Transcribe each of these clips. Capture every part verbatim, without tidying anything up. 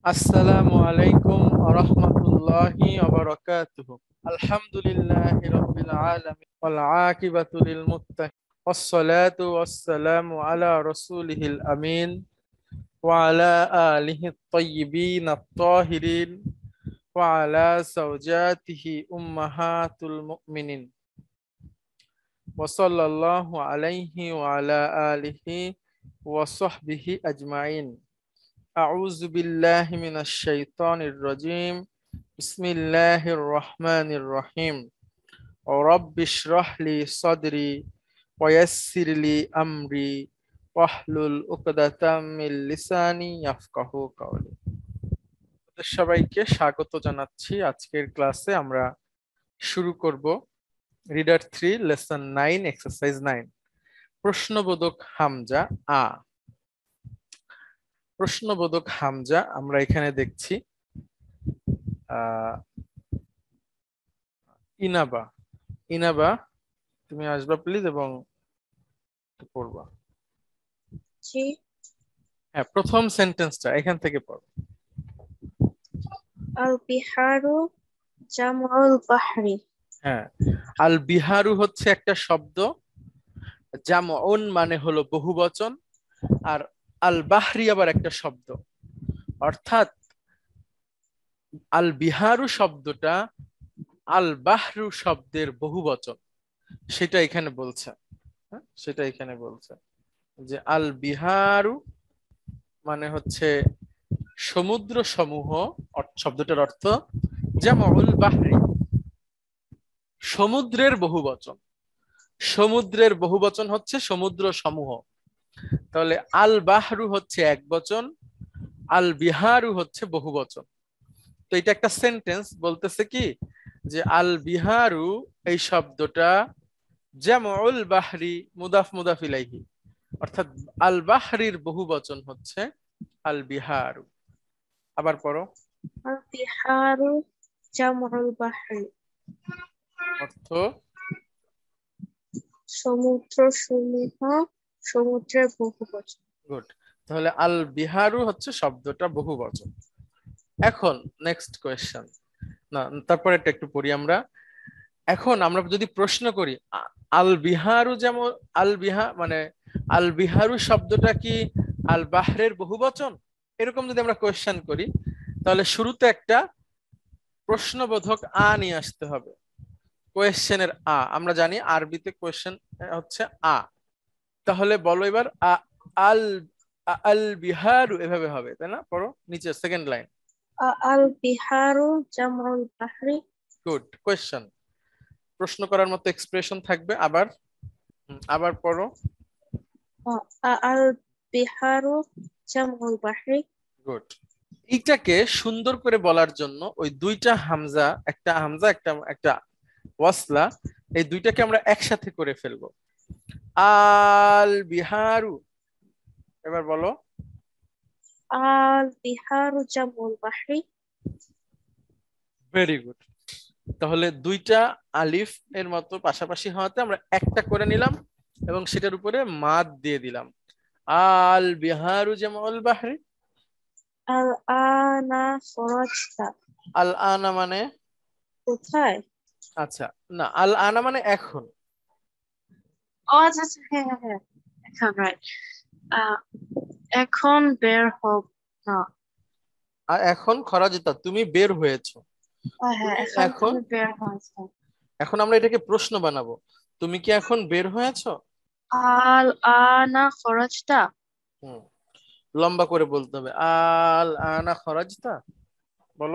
আসসালামু আলাইকুম ওয়া রাহমাতুল্লাহি ওয়া বারাকাতুহু। আলহামদুলিল্লাহি রাব্বিল আলামিন ওয়াল আকিবাতু লিল মুত্তাকিন ওয়াসসালাতু ওয়াসসালামু আলা রাসূলিহিল আমিন ওয়া আলা আলিহি আত-তাইয়্যিবিন আত-তাহিরিন ওয়া আলা যাওজাতিহি উম্মাহাতুল মুমিনিন ওয়া সাল্লাল্লাহু আলাইহি ওয়া আলা আলিহি ওয়া সাহবিহি আজমাইন। أعوذ بالله من الشيطان الرجيم بسم الله الرحمن الرحيم رب اشرح لي صدري ويسر لي أمري واحلل عقدة من লিসানি ইয়াফকাহু কওলি। সবাইকে স্বাগত জানাচ্ছি। আজকের ক্লাসে আমরা শুরু করব reader three lesson nine exercise nine প্রশ্নবোধক হামজা আ। প্রশ্নবোধক হামজা আমরা এখানে দেখছি আহ ইনাবা। ইনাবা তুমি আসবা প্লিজ এবং পড়বা। জি। হ্যাঁ, প্রথম সেন্টেন্সটা এখান থেকে পড়ো। আল বিহারু জামউল বাহরি। হ্যাঁ, আল বিহারু হচ্ছে একটা শব্দ, জামউন মানে হলো বহুবচন, আর আল বাহরি আবার একটা শব্দ। অর্থাৎ আল বিহারু শব্দটা আল বাহরু শব্দের বহুবচন, সেটা এখানে বলছে। হ্যাঁ, সেটা এখানে বলছে যে আল বিহারু মানে হচ্ছে সমুদ্র সমূহ। শব্দটার অর্থ জামউল বাহরি, সমুদ্রের বহুবচন। সমুদ্রের বহুবচন হচ্ছে সমুদ্র সমূহ। তাহলে আল বাহরু হচ্ছে এক বচন, আল বিহারু হচ্ছে বহুবচন। তো এটা একটা সেন্টেন্স বলতেছে কি যে আল বিহারু এই শব্দটা জামউল বাহরি মুদাফ মুদাফ ইলাইহি, অর্থাৎ আল বাহরির বহুবচন হচ্ছে আল বিহারু। আবার পড়ো। আল বিহারু জামউল বাহরি, অর্থ সমুদ্র সমূহ সমুদ্রের বহুবচন। গুড। তাহলে আল বিহারু হচ্ছে শব্দটা বহুবচন। এখন নেক্সট কোয়েশ্চেন, না তারপরে এটা একটু পড়ি আমরা। এখন আমরা যদি প্রশ্ন করি আল বিহারু, যেমন আল বিহা মানে আল বিহারু শব্দটা কি আল বাহরের বহুবচন, এরকম যদি আমরা কোয়েশ্চেন করি তাহলে শুরুতে একটা প্রশ্নবোধক আ নিয়ে আসতে হবে। কোয়েশ্চেনের আ, আমরা জানি আরবিতে কোয়েশ্চেন হচ্ছে আ। তাহলে বলো এবার আল আল বিহারু এভাবে হবে, তাই না? পড়ো নিচে সেকেন্ড লাইন। আল বিহারু জামউল বাহরি। গুড কোয়েশ্চেন, প্রশ্ন করার মতো এক্সপ্রেশন থাকবে। আবার আবার পড়ো। আল বিহারু জামউল বাহরি। গুড। এইটাকে সুন্দর করে বলার জন্য ওই দুইটা হামজা, একটা হামজা একটা একটা ওয়াসলা, এই দুইটাকে আমরা একসাথে করে ফেলবো। আল বিহারু, এবার বলো। আল বিহারু জামউল বাহরি। Very good. তাহলে দুইটা আলিফ এর মতো পাশাপাশি হওয়াতে আমরা একটা করে নিলাম এবং সেটার উপরে মাদ দিয়ে দিলাম। আল বিহারু জামউল বাহরি। আল আনা খরাজতা। আল আনা মানে কোথায়? আচ্ছা, না আল আনা মানে এখন। ও আচ্ছা আচ্ছা, হ্যাঁ হ্যাঁ হ্যাঁ, এখন রাইট। এখন বের হব না। আর এখন খরাজিতা তুমি বের হয়েছো। হ্যাঁ, তুমি এখন এখন তুমি বের হয়েছো। এখন আমরা এটাকে প্রশ্ন বানাবো, তুমি কি এখন বের হয়েছো? আল আনা খরচটা। হুম, লম্বা করে বলতে হবে। আল আনা খরাজিতা, বলো।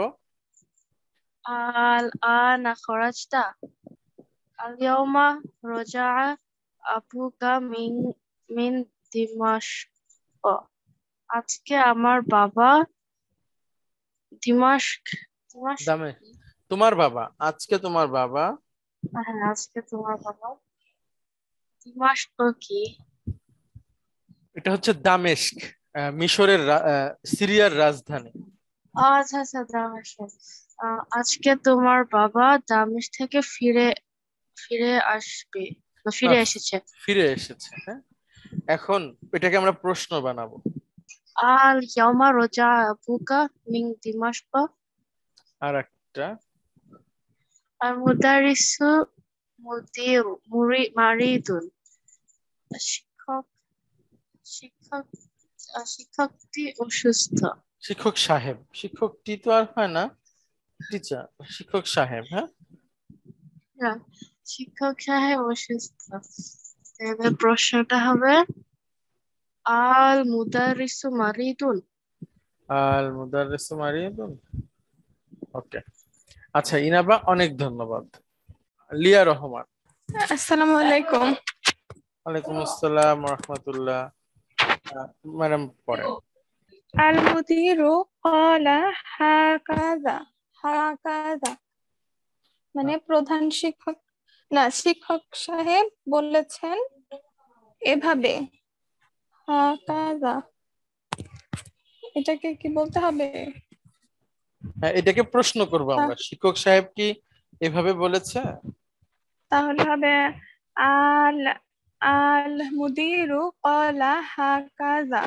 আল আনা খরচটা। আল ইয়াউমা রজা আবুকা মিন মিন দিমাশক। আজকে আমার বাবা দিমাশক। দিমাশক দামে কি? তোমার বাবা, আজকে তোমার বাবা। হ্যাঁ, আজকে তোমার বাবা দিমাশক কি? এটা হচ্ছে দামেস্ক, আহ, মিশরের রা- আহ, সিরিয়ার রাজধানী। আচ্ছা আচ্ছা, দামেশক। আহ, আজকে তোমার বাবা দামেশ থেকে ফিরে ফিরে আসবে বা না, ফিরে এসেছে। ফিরে এসেছে। হ্যাঁ, এখন এটাকে আমরা প্রশ্ন বানাবো। আল ইয়াউমা রোজা আবুকা মিন দিমাশক আর একটা আল মুদারিসু মুদির মুরি মারিদুন শিক্ষক শিক্ষক আহ, শিক্ষকটি অসুস্থ। শিক্ষক সাহেব, শিক্ষকটি তো আর হয় না, টিচার, শিক্ষক সাহেব। হ্যাঁ, না, শিক্ষক সাহেব অসুস্থ। এবার প্রশ্নটা হবে আল মুদারিসু মারিদুন। আল মুদাররিসু মারিদুন। ওকে, আচ্ছা ইনাবা, অনেক ধন্যবাদ। লিয়া রহমান। আসসালামু আলাইকুম। ওয়ালাইকুম আসসালাম রাহমাতুল্লাহ। ম্যাডাম পড়েন। আল মুদিরু ক্বালা হাকাযা হাকাযা মানে প্রধান শিক্ষক না শিক্ষক সাহেব বলেছেন এভাবে। হাকাযা এটাকে কি বলতে হবে? হ্যাঁ, এটাকে প্রশ্ন করব আমরা, তা- শিক্ষক সাহেব কি এভাবে বলেছে? তাহলে হবে আল আল মুদিরু ক্বালা হাকাযা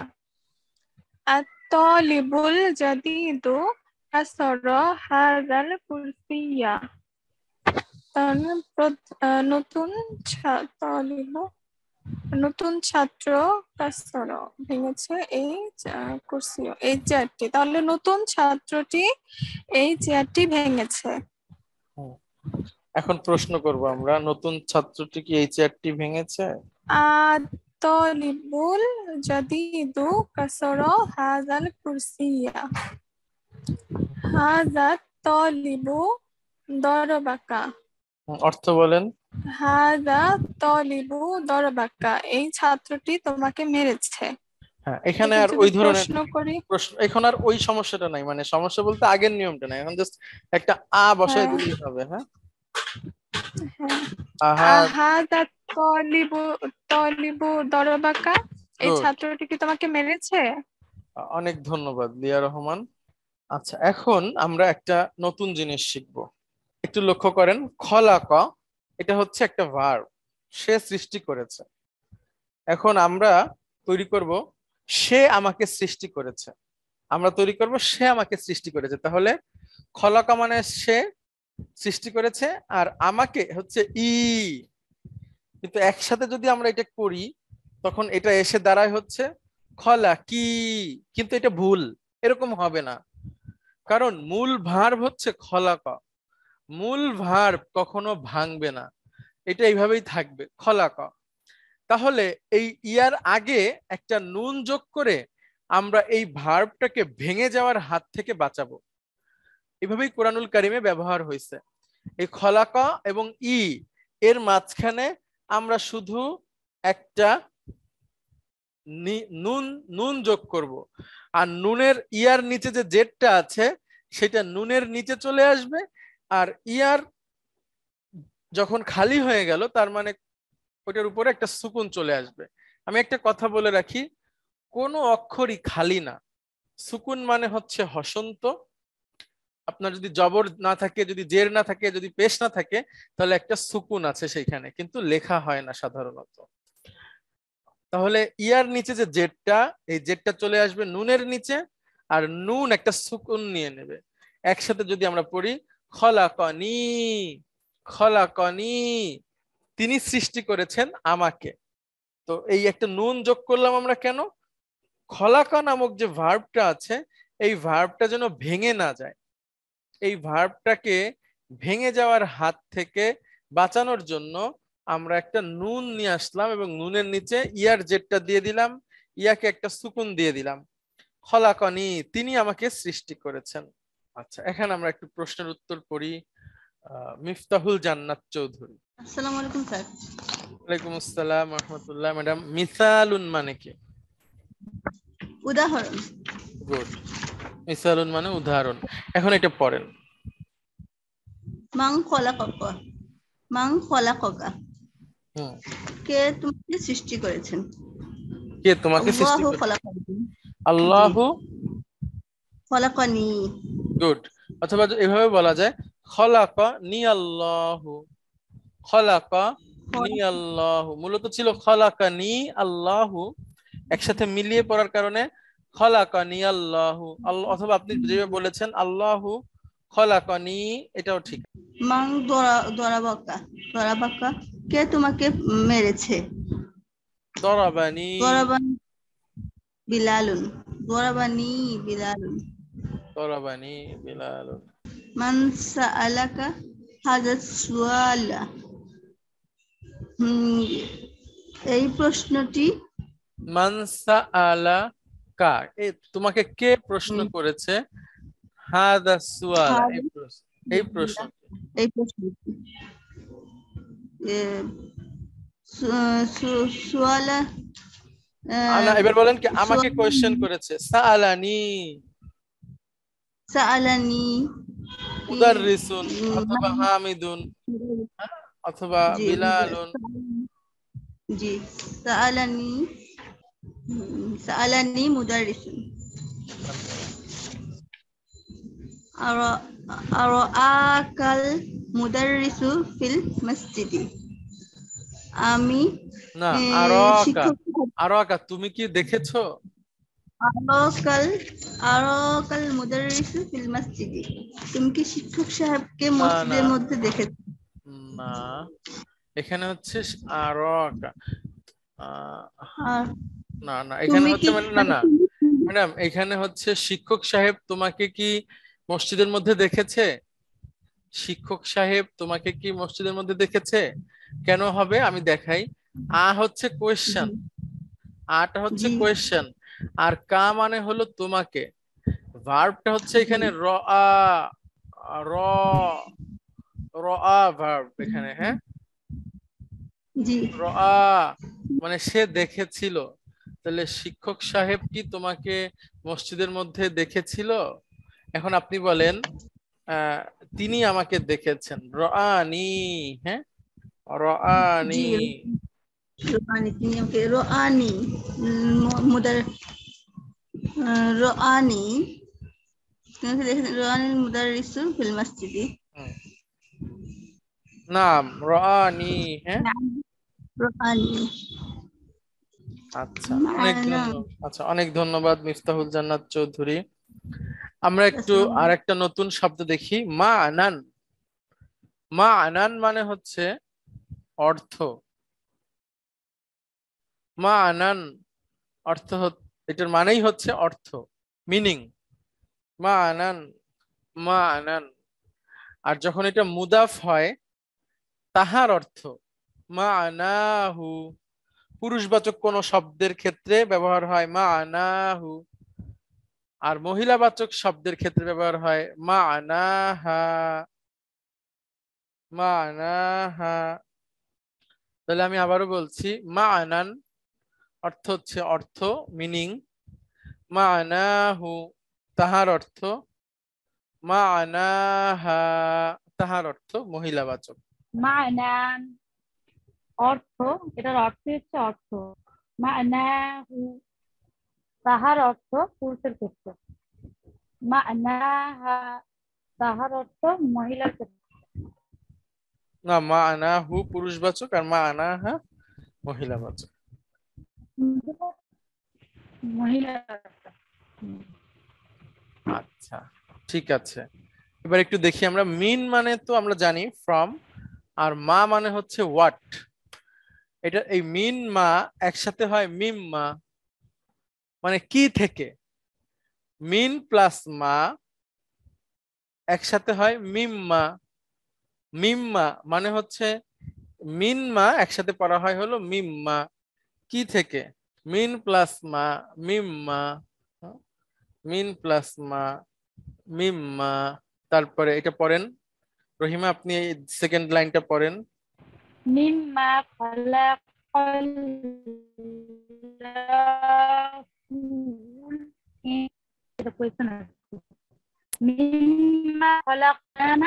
আত-তালিবুল জাদিদু কাসরা হাযাল কুরসিয়্যা। তাহলে প্রত- আহ, নতুন ছাত্র নতুন ছাত্র কাসর ভেঙেছে এই চা- কুরসি এই চেয়ারটি। তাহলে নতুন ছাত্রটি এই চেয়ারটি ভেঙেছে। হুম। এখন প্রশ্ন করব আমরা, নতুন ছাত্রটি কি এই চেয়ারটি ভেঙেছে? আত-তালিবুল জাদিদু কাসর হাযাল কুরসিয়্যা হাযা তালিবু দরবাকা হুম, অর্থ বলেন। হাযা তালিবু দরবাকা এই ছাত্রটি তোমাকে মেরেছে। হ্যাঁ, এখানে এটাকে আর যদি ওই ধরনের প্রশ্ন করি, প্রশ্ন, এখন আর ওই সমস্যাটা নাই, মানে সমস্যা বলতে আগের নিয়মটা নাই, এখন জাস্ট একটা আ বসাই হ্যাঁ দিলেই হবে। হ্যাঁ, হ্যাঁ আহা, আহাদা তলিবু তলিবু দরবাকা এই গুড, ছাত্রটি কি তোমাকে মেরেছে? অনেক ধন্যবাদ লিয়া রহমান। আচ্ছা, এখন আমরা একটা নতুন জিনিস শিখব, একটু লক্ষ্য করেন। খলাকা, এটা হচ্ছে একটা ভার্ব, সে সৃষ্টি করেছে। এখন আমরা তৈরি করব সে আমাকে সৃষ্টি করেছে, আমরা তৈরি করব সে আমাকে সৃষ্টি করেছে। তাহলে খলাকা মানে সে সৃষ্টি করেছে, আর আমাকে হচ্ছে ই। কিন্তু একসাথে যদি আমরা এটা করি তখন এটা এসে দাঁড়ায় হচ্ছে খলা কি, কিন্তু এটা ভুল, এরকম হবে না। কারণ মূল ভার্ব হচ্ছে খলাকা, মূল ভার্ব কখনো ভাঙবে না, এটা এইভাবেই থাকবে খলাকা। তাহলে এই ইয়ার আগে একটা নুন যোগ করে আমরা এই ভার্বটাকে ভেঙে যাওয়ার হাত থেকে বাঁচাবো। এভাবেই কোরআনুল কারিমে ব্যবহার হয়েছে। এই খলাকা এবং ই এর মাঝখানে আমরা শুধু একটা নি- নুন নুন যোগ করব, আর নুনের ইয়ার নিচে যে জেডটা আছে সেটা নুনের নিচে চলে আসবে, আর ইয়ার যখন খালি হয়ে গেল তার মানে ওটার উপরে একটা সুকুন চলে আসবে। আমি একটা কথা বলে রাখি, কোনো অক্ষরই খালি না। সুকুন মানে হচ্ছে হসন্ত। আপনার যদি জবর না থাকে, যদি জের না থাকে, যদি পেশ না থাকে, তাহলে একটা সুকুন আছে সেইখানে, কিন্তু লেখা হয় না সাধারণত। তাহলে ইয়ার নিচে যে জেডটা, এই জেডটা চলে আসবে নুনের নিচে, আর নুন একটা সুকুন নিয়ে নেবে। একসাথে যদি আমরা পড়ি খলাকনি, খলাকনি, তিনি সৃষ্টি করেছেন আমাকে। তো এই একটা নুন যোগ করলাম আমরা কেন? খলাকা নামক যে ভার্বটা আছে, এই ভার্বটা যেন ভেঙে না যায়। এই ভার্বটাকে ভেঙে যাওয়ার হাত থেকে বাঁচানোর জন্য আমরা একটা নুন নিয়ে আসলাম এবং নুনের নিচে ইয়ার জেডটা দিয়ে দিলাম, ইয়াকে একটা সুকুন দিয়ে দিলাম। খলাকনি, তিনি আমাকে সৃষ্টি করেছেন। আচ্ছা, এখানে আমরা একটু প্রশ্নের উত্তর করি। আহ মিফতাহুল জান্নাত চৌধুরী। আসসালামু আলাইকুম স্যার। ওয়ালাইকুম আসসালাম রহমতুল্লাহ। ম্যাডাম, মিসালুন মানে কি? উদাহরণ। গুড, মিসালুন মানে উদাহরণ। এখন এটা পড়েন। মাং খলাকাকা, মাং খলাকাকা, হুম, কে তোমাকে সৃষ্টি করেছেন? কে তোমাকে সৃষ্টি আল্লাহু করে? খলাকানি, জি, আল্লাহু। খলাকানি, গুড। অথবা এভাবে বলা যায় খলাকা নি আল্লাহু, খলাকা নি আল্লাহু, মূলত ছিল খলাকা নি আল্লাহু। একসাথে মিলিয়ে পড়ার কারণে খলাকানি আল্লাহু, আল্লাহ, অথবা আপনি যেভাবে বলেছেন আল্লাহু খলাকানি, এটাও ঠিক। মান দরাবাকা, দরাবাকা কে তোমাকে মেরেছে? দরাবানি দরাবানি বিলালুন, দরাবানি বিলালুন। দরাবানি বিলালুন। মান সাআলাকা হাযা সুআলা, হুম, এই প্রশ্নটি মান সাআলাকা, এই তোমাকে কে প্রশ্ন হুম, করেছে? হাদা সুআলা, এই হাযা প্রশ্ন, এই প্রশ্ন এই প্রশ্নটি এ, সু- সু- সুআলা আনা, আহ, এবার বলেন কি আমাকে সুআলা কোয়েশ্চেন করেছে? সাআলানি সাআলানি কি, মুদাররিসুন উম, অথবা মানে, হামিদুন, হ্যাঁ, অথবা জি বিলালুন। জি সাআলানি, হুম, সাআলানি মুদাররিসুন। আর আর আকাল মুদাররিসু ফিল মসজিদি, আমি না, এ, আরাকা, শিক্ষক আরাকা তুমি কি দেখেছো? আরকাল আরকাল মুদাররিসু ফিল মসজিদি, তুমি কি শিক্ষক সাহেবকে না না মসজিদের মধ্যে দেখেছো? না, এখানে হচ্ছে আরাকা, আহ, আর না না, এখানে তুমি হচ্ছে কি মানে না মানে না তুমি- ম্যাডাম, এখানে হচ্ছে শিক্ষক সাহেব তোমাকে কি মসজিদের মধ্যে দেখেছে? শিক্ষক সাহেব তোমাকে কি মসজিদের মধ্যে দেখেছে? কেন হবে আমি দেখাই। আ হচ্ছে কোয়েশ্চেন, জি আটা হচ্ছে জি কোয়েশ্চেন, আর কা মানে হলো তোমাকে। ভার্বটা হচ্ছে জি এখানে র আ, র র আ ভার্ব এখানে, হ্যাঁ, জি র আ মানে সে দেখেছিল। তাহলে শিক্ষক সাহেব কি তোমাকে মসজিদের মধ্যে দেখেছিল? এখন আপনি বলেন আহ তিনি আমাকে দেখেছেন, রাআনি, হ্যাঁ, রাআনি। জি রোআনি, তিনি আমাকে রোআনি, উম, মুদার আহ, রোআনি, তুমি আমাকে দেখেছেন, রোআনি মুদাররিসু ফিল মসজিদি। হুম, নাম রাআনি, হ্যাঁ। রোআনি আচ্ছা, অনেক মা'না। ধন্যবাদ, আচ্ছা অনেক ধন্যবাদ মিফতাহুল জান্নাত চৌধুরী। আমরা একটু আসসালামু আলাইকুম। আরেকটা নতুন শব্দ দেখি, মা আনান। মা আনান মানে হচ্ছে অর্থ। মা আনান অর্থ হত- এটার মানেই হচ্ছে অর্থ, মিনিং। মা আনান, মা আনান। আর যখন এটা মুদাফ হয়, তাহার অর্থ, মা আনাহু। পুরুষবাচক কোন শব্দের ক্ষেত্রে ব্যবহার হয় মা আনাহু, আর মহিলাবাচক শব্দের ক্ষেত্রে ব্যবহার হয় মা আনাহা, মা আনাহা। তাহলে আমি আবারও বলছি, মা আনান অর্থ হচ্ছে অর্থ, মিনিং। মা আনাহু তাহার অর্থ। মা আনাহা তাহার অর্থ মহিলাবাচক। মা'নান অর্থ, এটার অর্থ হচ্ছে অর্থ। মা'নাহু তাহার অর্থ পুরুষের ক্ষেত্রে। মা'নাহা তাহার অর্থ মহিলার ক্ষেত্রে। না, মা আনাহু পুরুষবাচক আর মা আনাহা মহিলাবাচক। মহিলার আচ্ছা, ঠিক আছে। এবার একটু দেখি আমরা, মিন মানে তো আমরা জানি ফ্রম, আর মা মানে হচ্ছে হোয়াট। এটা এই মিন মা একসাথে হয় মিম মা, মানে কি থেকে। মিন প্লাস মা একসাথে হয় মিম মা। মিম মা মানে হচ্ছে, মিন মা একসাথে পড়া হয় হলো মিম মা, কি থেকে। মিন প্লাস মা মিম মা, মিন প্লাস মা মিম মা। তারপরে এটা পড়েন রহিমা, আপনি সেকেন্ড লাইনটা পড়েন। মিম্মা খালাকাল্লাহু, এটা কোয়েশ্চেন আছে। মিম্মা খালাকানা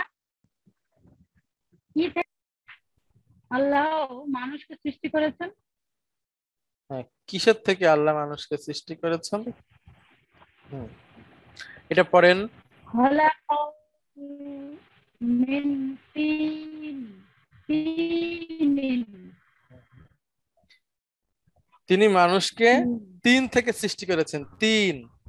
কি থেকে আল্লাহ মানুষকে সৃষ্টি করেছেন। হ্যাঁ, কিসের থেকে আল্লাহ মানুষকে সৃষ্টি করেছেন? হুম, এটা পড়েন। খালাকাহু মিন তিন, তিনিন। তিনি মানুষকে তিন থেকে সৃষ্টি করেছেন, তিন।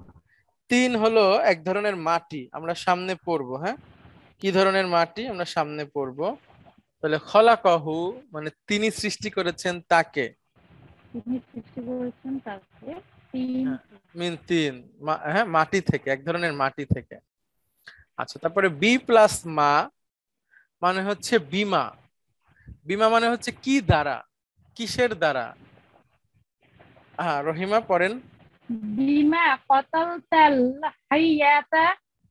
তিন হলো এক ধরনের মাটি, আমরা সামনে পড়বো। হ্যাঁ, কি ধরনের মাটি আমরা সামনে পড়বো। তাহলে খলাকাহু মানে তিনি সৃষ্টি করেছেন তাকে। তিনি সৃষ্টি করেছেন তাকে তিন হ্যাঁ, মিন তিন, মা- হ্যাঁ মাটি থেকে, এক ধরনের মাটি থেকে। আচ্ছা, তারপরে বি প্লাস মা মানে হচ্ছে বিমা। বিমা মানে হচ্ছে কি দ্বারা, কিসের দ্বারা। হ্যাঁ রহিমা পড়েন। বিমা কতালতাল হাইয়াতা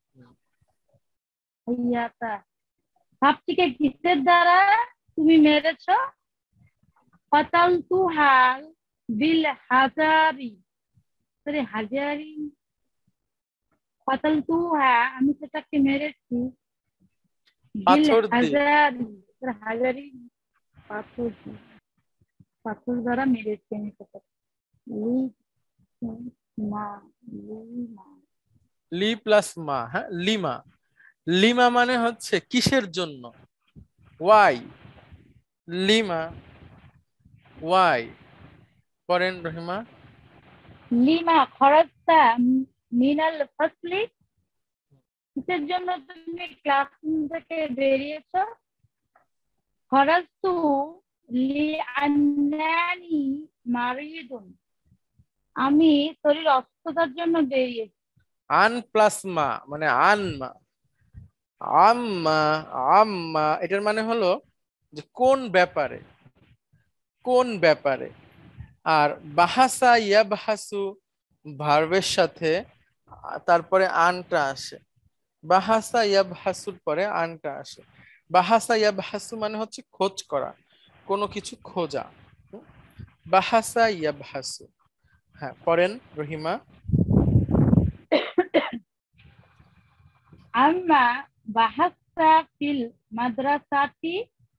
হাইয়াতা সাপটিকে কিসের দ্বারা তুমি মেরেছো? কতালতুহাল বিল হাজারি সরি হাজারি কতালতুহা আমি সেটাকে মেরেছি বিল পাথর দিয়ে। হাজারি হাজারি পাথর দিয়ে। পাথর দ্বারা মেরেছি আমি সেটাকে। লিমা লিমা লি প্লাস মা, হ্যাঁ লিমা। লিমা মানে হচ্ছে কিসের জন্য, ওয়াই। Lima Y. পড়েন রহিমা। লিমা খরচটা মিনাল ফাসলি কিসের জন্য তুমি ক্লাসরুম থেকে বেরিয়েছো? খরচতু লি আন্নানি মারিদুন আমি শরীর অসুস্থতার জন্য বেরিয়েছি। আন প্লাস মা মানে আনমা, আম্মা, আম্মা এটার মানে হলো যে কোন ব্যাপারে, কোন ব্যাপারে। আর বাহাসা ইয়াবহাসু ভার্বের সাথে আ, তারপরে আনটা আসে। বাহাসা ইয়াবহাসুর পরে আনটা আসে। বাহাসা ইয়াবহাসু মানে হচ্ছে খোঁজ করা, কোনো কিছু খোঁজা। হুম? বাহাসা ইয়াবহাসু। হ্যাঁ পড়েন রহিমা। আম্মা বাহাসা ফিল মাদ্রাসাতি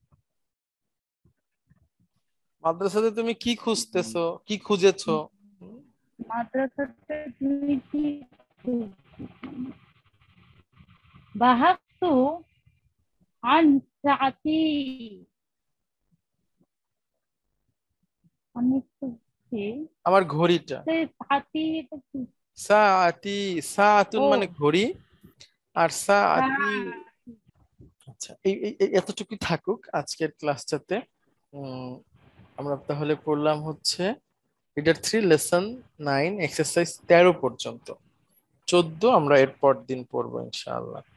মাদ্রাসাতে তুমি কি খুঁজতেছো, কি খুঁজেছো? মাদ্রাসাতে তুমি কি বাহাসু আন সাআতি আমি খুঁজছি আমার ঘড়িটা। সে সাআতি এটা কি? সাআতি, সাআতুন ও মানে ঘড়ি, আর সাআতি। সাআতি। আচ্ছা, এই এই- এই এতটুকুই থাকুক আজকের ক্লাসটাতে। উম, আমরা তাহলে পড়লাম হচ্ছে reader three lesson nine exercise তেরো পর্যন্ত। চোদ্দ আমরা এর পর দিন পড়বো ইনশাআল্লাহ।